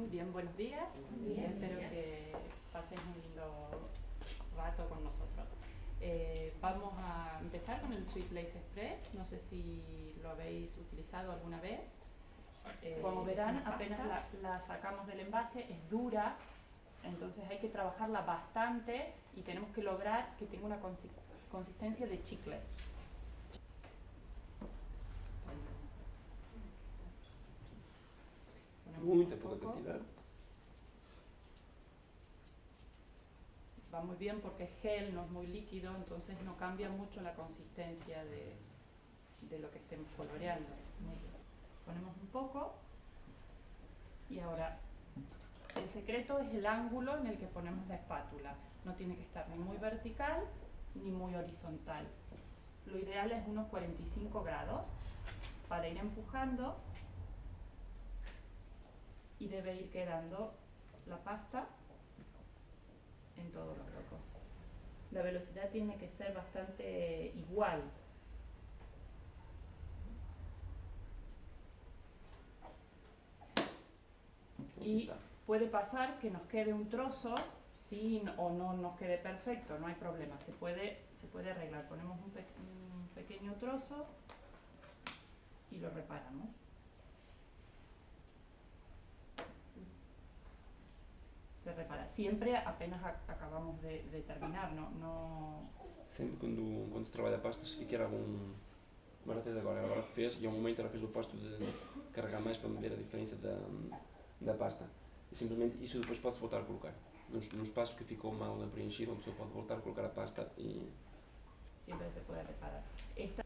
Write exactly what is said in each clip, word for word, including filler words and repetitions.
Muy bien, buenos días. Bien, Espero bien. que paséis un lindo rato con nosotros. Eh, vamos a empezar con el Sweet Lace Express. No sé si lo habéis utilizado alguna vez. Eh, Como verán, apenas la, la sacamos del envase, es dura, entonces hay que trabajarla bastante y tenemos que lograr que tenga una consi consistencia de chicle. Muita pouca cantidad. Va muy bien porque es gel, no es muy líquido, entonces no cambia mucho la consistencia de, de lo que estemos coloreando. Ponemos un poco y ahora el secreto es el ángulo en el que ponemos la espátula. No tiene que estar ni muy vertical ni muy horizontal. Lo ideal es unos cuarenta y cinco grados para ir empujando y debe ir quedando la pasta en todos los huecos. La velocidad tiene que ser bastante igual. Y puede pasar que nos quede un trozo, sí o no nos quede perfecto, no hay problema, se puede, se puede arreglar. Ponemos un, pe un pequeño trozo y lo reparamos. Se repara. Siempre apenas acabamos de, de terminar, no, no... Sempre quando, quando se trabalha a pasta, se ficar algum... Agora fez agora, agora fez, e ao momento ela fez o posto de carregar mais para ver a diferença da, da pasta. E simplesmente isso depois pode-se voltar a colocar. No, no espaço que ficou mal preenchido, uma pessoa pode voltar a colocar a pasta e... Siempre se puede reparar. Esta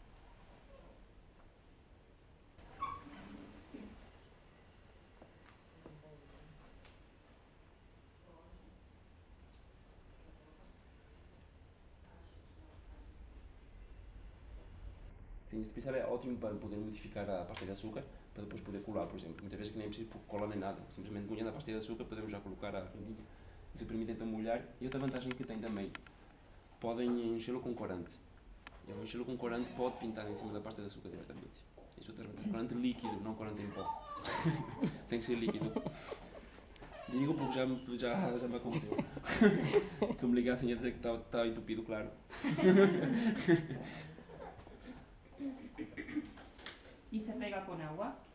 Sim, este pincel é ótimo para poder modificar a pasta de açúcar, para depois poder colar, por exemplo. Muitas vezes que nem preciso colar nem nada, simplesmente molhando a pasta de açúcar podemos já colocar a rendilha. Isso permite então molhar, e outra vantagem que tem também, podem enchê-lo com corante. E ao enchê-lo com corante pode pintar em cima da pasta de açúcar diretamente. Isso é outra vantagem. Corante líquido, não corante em pó. Tem que ser líquido. Digo porque já me, já, já me aconteceu. Que me ligassem a dizer que estava, estava entupido, claro. y se pega con agua.